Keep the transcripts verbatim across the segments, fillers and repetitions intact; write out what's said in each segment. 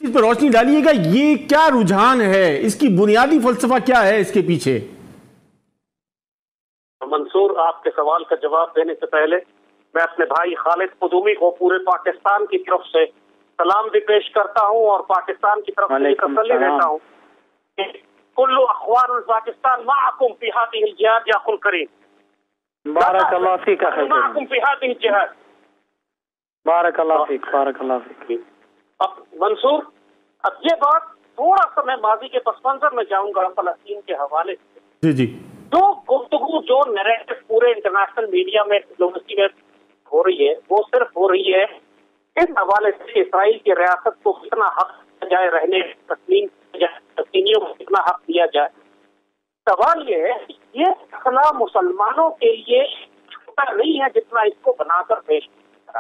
اس پر روشنی ڈالیے گا، یہ کیا رجحان ہے، اس کی بنیادی فلسفہ کیا ہے اس کے پیچھے؟ منصور، آپ کے سوال کا جواب دینے سے پہلے میں اپنے بھائی خالد قدومی کو پورے پاکستان کی طرف سے سلام بھی پیش کرتا ہوں اور پاکستان کی طرف سے تسلی دیتا ہوں کہ کل اخوان پاکستان معکم فی ہذہ الجہاد یا اخو الکریم، بارک اللہ فیک معکم فی ہذہ الجہاد، بارک اللہ فیک، بارک اللہ فیک۔ اب منصور، اب یہ بات تھوڑا سا میں ماضی کے پس منظر میں جاؤں گا فلسطین کے حوالے سے۔ جی جی جو گفتگو، جو نیریٹو پورے انٹرنیشنل میڈیا میں ڈپلومیسی میں ہو رہی ہے، وہ صرف ہو رہی ہے اس حوالے سے اسرائیل کی ریاست کو کتنا حق دیا جائے، رہنے تسلیم فلسطینیوں کو کتنا حق دیا جائے۔ سوال یہ ہے کہ یہ مسئلہ مسلمانوں کے لیے چھوٹا نہیں ہے جتنا اس کو بنا کر پیش کیا۔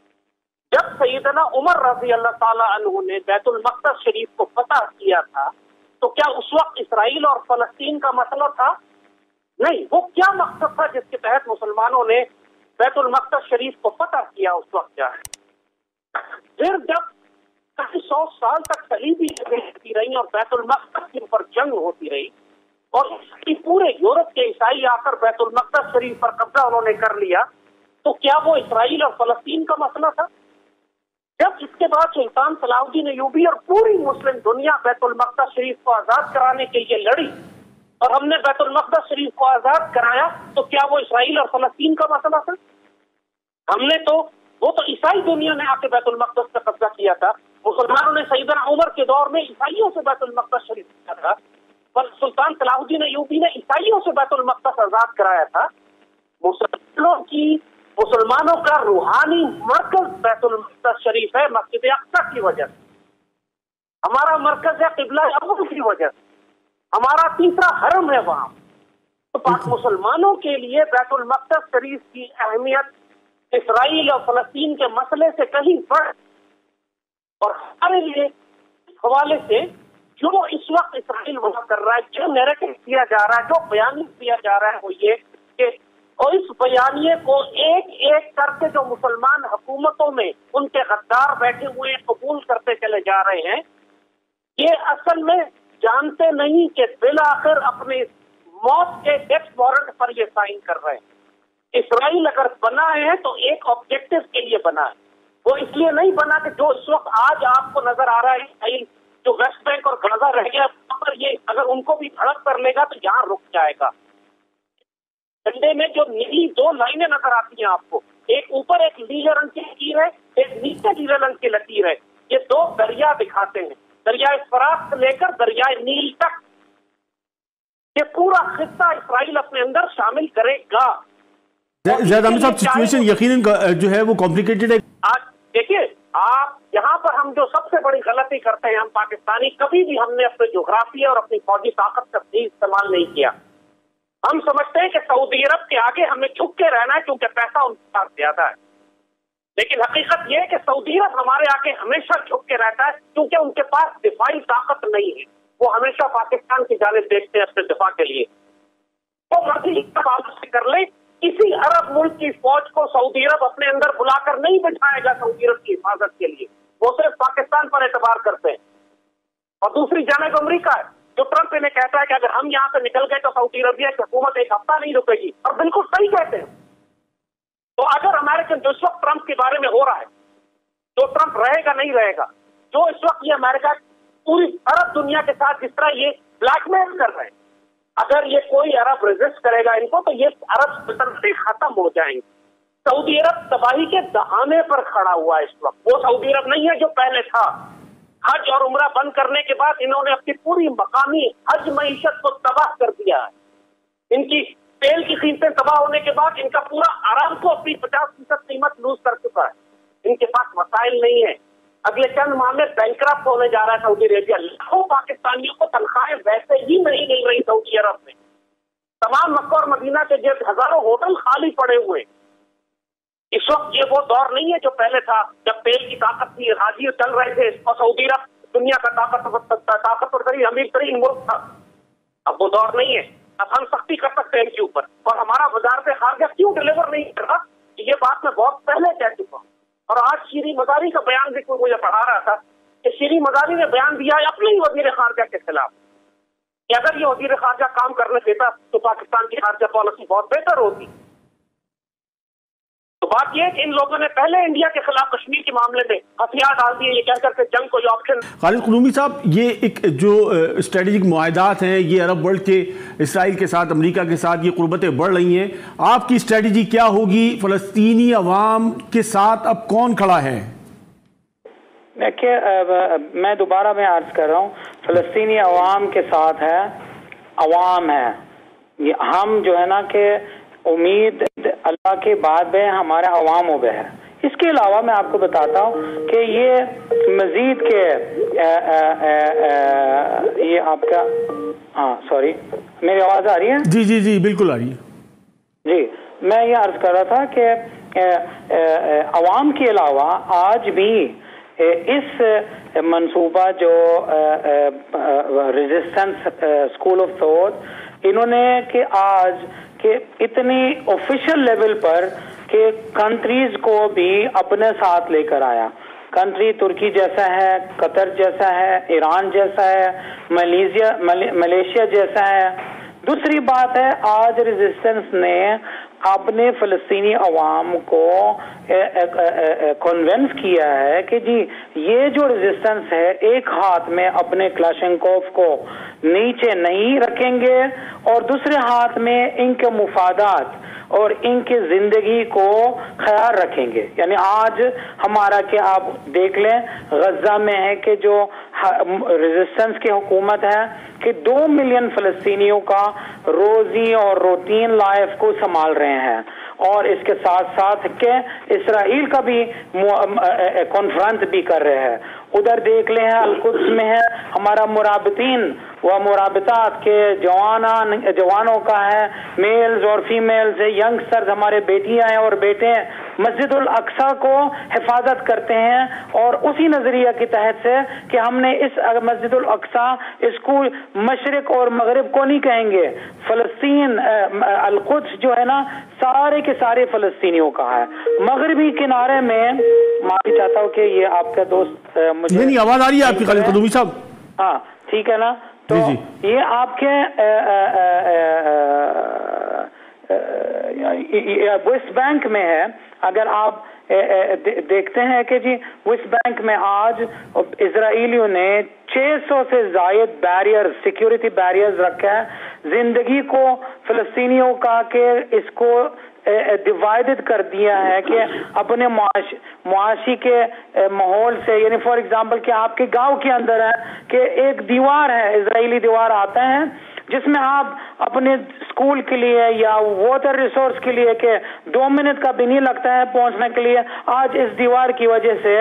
جب سیدنا عمر رضی اللہ تعالیٰ عنہ نے بیت المقدس شریف کو فتح کیا تھا تو کیا اس وقت اسرائیل اور فلسطین کا مسئلہ تھا؟ نہیں۔ وہ کیا مقصد تھا جس کے تحت مسلمانوں نے بیت المقدس شریف کو فتح کیا اس وقت جائے؟ پھر جب کئی سو سال تک صلیبی جنگیں ہوتی رہی اور بیت المقدس کے اوپر جنگ ہوتی رہی اور اس کی پورے یورپ کے عیسائی آ کر بیت المقدس شریف پر قبضہ انہوں نے کر لیا، تو کیا وہ اسرائیل اور فلسطین کا مسئلہ تھا؟ جب اس کے بعد سلطان صلاح الدین ایوبی اور پوری مسلم دنیا بیت المقدس شریف کو آزاد کرانے کے لیے لڑی اور ہم نے بیت المقدس شریف کو آزاد کرایا، تو کیا وہ اسرائیل اور فلسطین کا مسئلہ تھا؟ ہم نے تو وہ تو عیسائی دنیا نے آ کے بیت المقدس پر قبضہ کیا تھا، مسلمانوں نے سیدنا عمر کے دور میں عیسائیوں سے بیت المقدس شریف کیا تھا، پر سلطان صلاح الدین ایوبی نے عیسائیوں سے بیت المقدس آزاد کرایا تھا۔ مسلمانوں کی مسلمانوں کا روحانی مرکز بیت المقدس شریف ہے مسجد اقصی کی وجہ سے، ہمارا مرکز ہے قبلہ اول کی وجہ سے، ہمارا تیسرا حرم ہے وہاں۔ تو پاک مسلمانوں کے لیے بیت المقدس شریف کی اہمیت اسرائیل اور فلسطین کے مسئلے سے کہیں بڑھ، اور ہمارے لیے اس حوالے سے جو اس وقت اسرائیل وہاں کر رہا ہے، جو نیریٹو کیا جا رہا ہے، جو بیان کیا جا رہا ہے، وہ یہ کہ اور اس بیانیے کو ایک ایک کر کے جو مسلمان حکومتوں میں ان کے غدار بیٹھے ہوئے قبول کرتے چلے جا رہے ہیں، یہ اصل میں جانتے نہیں کہ بالآخر اپنی موت کے ڈیتھ وارنٹ پر یہ سائن کر رہے ہیں۔ اسرائیل اگر بنا ہے تو ایک آبجیکٹو کے لیے بنا ہے، وہ اس لیے نہیں بنا کہ جو اس وقت آج آپ کو نظر آ رہا ہے اسرائیل جو ویسٹ بینک اور غزہ رہ گیا وہاں پر، یہ اگر ان کو بھی دھڑک کر لے گا تو یہاں رک جائے گا۔ ڈنڈے میں جو نیلی دو لائنیں نظر آتی ہیں آپ کو، ایک اوپر ایک نیلے رنگ کی لکیر ہے، ایک نیچے نیلے رنگ کی لکیر ہے، یہ دو دریا دکھاتے ہیں، دریائے فرات سے لے کر دریائے نیل تک یہ پورا خطہ اسرائیل اپنے اندر شامل کرے گا۔ زید احمد صاحب، سچویشن یقیناً جو ہے وہ کمپلیکیٹڈ ہے۔ آج دیکھیے آپ یہاں پر ہم جو سب سے بڑی غلطی کرتے ہیں، ہم پاکستانی کبھی بھی ہم نے اپنے جغرافیہ اور اپنی فوجی طاقت کا صحیح استعمال نہیں کیا۔ ہم سمجھتے ہیں کہ سعودی عرب کے آگے ہمیں جھک کے رہنا ہے کیونکہ پیسہ ان کے پاس زیادہ ہے، لیکن حقیقت یہ ہے کہ سعودی عرب ہمارے آگے ہمیشہ جھک کے رہتا ہے کیونکہ ان کے پاس دفاعی طاقت نہیں ہے، وہ ہمیشہ پاکستان کی جانب دیکھتے ہیں اپنے دفاع کے لیے۔ وہ مرضی کر لیں، کسی عرب ملک کی فوج کو سعودی عرب اپنے اندر بلا کر نہیں بٹھائے گا سعودی عرب کی حفاظت کے لیے، وہ صرف پاکستان پر اعتبار کرتے ہیں۔ اور دوسری جانب امریکہ ہے جو ٹرمپ انہیں کہتا ہے کہ اگر ہم یہاں سے نکل گئے تو سعودی عربیہ کی حکومت ایک ہفتہ نہیں رکے گی، اور بالکل صحیح کہتے ہیں۔ تو اگر امریکن جو اس وقت ٹرمپ کے بارے میں ہو رہا ہے، جو ٹرمپ رہے گا نہیں رہے گا، جو اس وقت یہ امریکہ پوری عرب دنیا کے ساتھ جس طرح یہ بلیک میل کر رہے ہیں، اگر یہ کوئی عرب ریزسٹ کرے گا ان کو تو یہ عرب سلطنتیں ختم ہو جائیں گی۔ سعودی عرب تباہی کے دہانے پر کھڑا ہوا ہے اس وقت، وہ سعودی عرب نہیں ہے جو پہلے تھا۔ حج اور عمرہ بند کرنے کے بعد انہوں نے اپنی پوری مقامی حج معیشت کو تباہ کر دیا ہے، ان کی تیل کی قیمتیں تباہ ہونے کے بعد ان کا پورا آرام کو اپنی پچاس فیصد قیمت لوز کر چکا ہے، ان کے پاس وسائل نہیں ہے، اگلے چند ماہ میں بینکرپٹ ہونے جا رہا ہے سعودی عربیہ۔ لاکھوں پاکستانیوں کو تنخواہیں ویسے ہی نہیں مل رہی سعودی عرب میں، تمام مکہ اور مدینہ کے جو ہزاروں ہوٹل خالی پڑے ہوئے۔ اس وقت یہ وہ دور نہیں ہے جو پہلے تھا جب تیل کی طاقت تھی، حاجی چل رہے تھے اور سعودی عرب دنیا کا طاقت طاقتور ترین امیر ترین ملک تھا۔ اب وہ دور نہیں ہے، اب ہم سختی کر سکتے ہیں ان کے اوپر، اور ہمارا وزارت خارجہ کیوں ڈلیور نہیں کر رہا یہ بات میں بہت پہلے کہہ چکا ہوں، اور آج شیریں مزاری کا بیان بھی کوئی مجھے پڑھا رہا تھا کہ شیریں مدانی نے بیان دیا ہے اپنے ہی وزیر خارجہ کے خلاف کہ اگر یہ وزیر خارجہ کام کرنے دیتا تو پاکستان کی خارجہ پالیسی بہت بہتر ہوتی. تو بات یہ ہے کہ ان لوگوں نے پہلے انڈیا کے خلاف کشمیر کے معاملے میں ہتھیار ڈال دیے یہ کہہ کر کے جنگ کو یہ آپشن. خالد قدومی صاحب، یہ ایک جو اسٹریٹجک معاہدات ہیں یہ عرب ورلڈ کے اسرائیل کے ساتھ، امریکہ کے ساتھ یہ قربتیں بڑھ رہی ہیں، آپ کی اسٹریٹجی کیا ہوگی؟ فلسطینی عوام کے ساتھ اب کون کھڑا ہے؟ دیکھیے میں دوبارہ میں عرض کر رہا ہوں، فلسطینی عوام کے ساتھ ہے، عوام ہے. ہم جو ہے نا کہ امید اللہ کے بعد میں ہمارا عوام ہو گئے ہے. اس کے علاوہ میں آپ کو بتاتا ہوں کہ یہ مزید کے یہ آپ کا ہاں سوری میری آواز آ رہی ہے؟ جی جی جی بالکل آ رہی ہے. جی میں یہ عرض کر رہا تھا کہ عوام کے علاوہ آج بھی اس منصوبہ جو ریزسٹنس اسکول آف تھاٹ انہوں نے کہ آج کہ اتنی آفیشیل لیول پر کہ کنٹریز کو بھی اپنے ساتھ لے کر آیا. کنٹری ترکی جیسا ہے، قطر جیسا ہے، ایران جیسا ہے، ملیشیا ملیشیا جیسا ہے. دوسری بات ہے آج ریزسٹنس نے اپنے فلسطینی عوام کو کنونس کیا ہے کہ جی یہ جو ریزسٹنس ہے ایک ہاتھ میں اپنے کلاشنکوف کو نیچے نہیں رکھیں گے اور دوسرے ہاتھ میں ان کے مفادات اور ان کی زندگی کو خیال رکھیں گے. یعنی آج ہمارا کہ آپ دیکھ لیں غزہ میں ہے کہ جو ریزسٹنس کی حکومت ہے کہ دو ملین فلسطینیوں کا روزی اور روٹین لائف کو سنبھال رہے ہیں اور اس کے ساتھ ساتھ کہ اسرائیل کا بھی کانفرنس بھی کر رہے ہیں. ادھر دیکھ لیں القدس میں ہے ہمارا مرابطین و مرابطات کے جوانان جوانوں کا ہے، میلز اور فیمیلز ہے، ینگسٹرز ہمارے بیٹیاں ہیں اور بیٹے ہیں، مسجد الاقصی کو حفاظت کرتے ہیں. اور اسی نظریہ کے تحت سے کہ ہم نے اس مسجد الاقصی اس کو مشرق اور مغرب کو نہیں کہیں گے، فلسطین القدس جو ہے نا سارے کے سارے فلسطینیوں کا ہے. مغربی کنارے میں معافی چاہتا ہوں کہ یہ آپ کا دوست مجھے نہیں آواز آ رہی ہے آپ کی خالد قدومی صاحب؟ ہاں ٹھیک ہے نا. تو یہ آپ کے ویسٹ بینک میں ہے. اگر آپ دیکھتے ہیں کہ جی ویسٹ بینک میں آج اسرائیلیوں نے چھ سو سے زائد بیریئر سیکیورٹی بیریئرز رکھا ہے زندگی کو فلسطینیوں کا کہ اس کو ڈیوائڈڈ کر دیا ہے کہ اپنے معاش معاشی کے ماحول سے. یعنی فار ایگزامپل کہ آپ کے گاؤں کے اندر ہے کہ ایک دیوار ہے، اسرائیلی دیوار آتا ہے جس میں آپ اپنے اسکول کے لیے یا واٹر ریسورس کے لیے کہ دو منٹ کا بھی نہیں لگتا ہے پہنچنے کے لیے، آج اس دیوار کی وجہ سے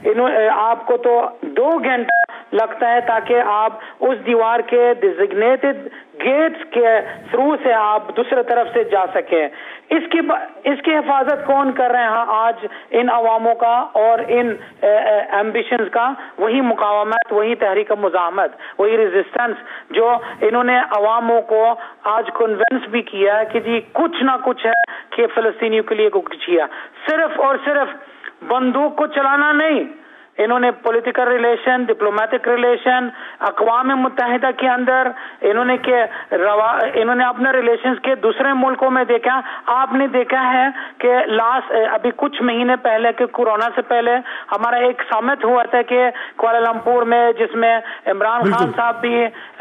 آپ کو تو دو گھنٹہ لگتا ہے تاکہ آپ اس دیوار کے ڈیزگنیٹڈ گیٹس کے تھرو سے آپ دوسرے طرف سے جا سکیں. اس کی اس کی حفاظت کون کر رہے ہیں آج؟ ان عواموں کا اور ان ایمبیشنز کا وہی مقاومت، وہی تحریک مزاحمت، وہی ریزسٹنس جو انہوں نے عواموں کو آج کنونس بھی کیا ہے کہ جی کچھ نہ کچھ ہے کہ فلسطینیوں کے لیے کچھ کیا. صرف اور صرف بندوق کو چلانا نہیں، انہوں نے پولیٹیکل ریلیشن، ڈپلومیٹک ریلیشن، اقوام متحدہ کے اندر انہوں نے کہ روا انہوں نے اپنے ریلیشنز کے دوسرے ملکوں میں دیکھا. آپ نے دیکھا ہے کہ لاسٹ ابھی کچھ مہینے پہلے کہ کورونا سے پہلے ہمارا ایک سمٹ ہوا تھا کہ کوالالمپور میں جس میں عمران خان صاحب بھی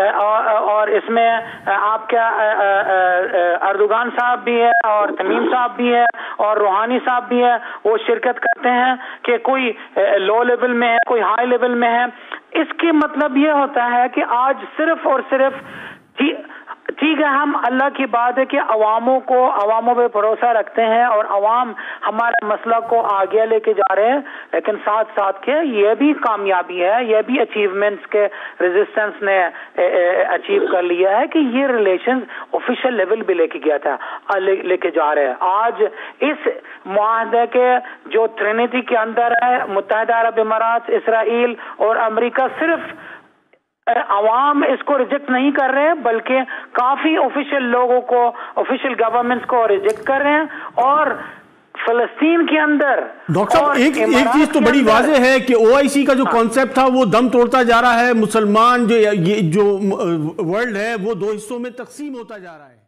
اور اس میں آپ کا اردوغان صاحب بھی ہے اور تمیم صاحب بھی ہے اور روحانی صاحب بھی ہے، وہ شرکت کرتے ہیں کہ کوئی لو لیول میں ہے کوئی ہائی لیول میں ہے. اس کے مطلب یہ ہوتا ہے کہ آج صرف اور صرف ٹھیک ہے ہم اللہ کی بات ہے کہ عواموں کو عواموں پہ بھروسہ رکھتے ہیں اور عوام ہمارے مسئلہ کو آگے لے کے جا رہے ہیں، لیکن ساتھ ساتھ کے یہ بھی کامیابی ہے، یہ بھی اچیومنٹس کے ریزسٹنس نے اچیو کر لیا ہے کہ یہ ریلیشنز آفیشیل لیول بھی لے کے گیا تھا لے کے جا رہے ہیں. آج اس معاہدے کے جو ٹرینٹی کے اندر ہے متحدہ عرب امارات، اسرائیل اور امریکہ، صرف عوام اس کو ریجیکٹ نہیں کر رہے بلکہ کافی آفیشیل لوگوں کو، آفیشیل گورنمنٹس کو ریجیکٹ کر رہے ہیں اور فلسطین کے اندر ڈاکٹر صاحب ایک ایک چیز تو بڑی واضح ہے کہ او آئی سی کا جو کانسیپٹ تھا وہ دم توڑتا جا رہا ہے، مسلمان جو جو ورلڈ ہے وہ دو حصوں میں تقسیم ہوتا جا رہا ہے۔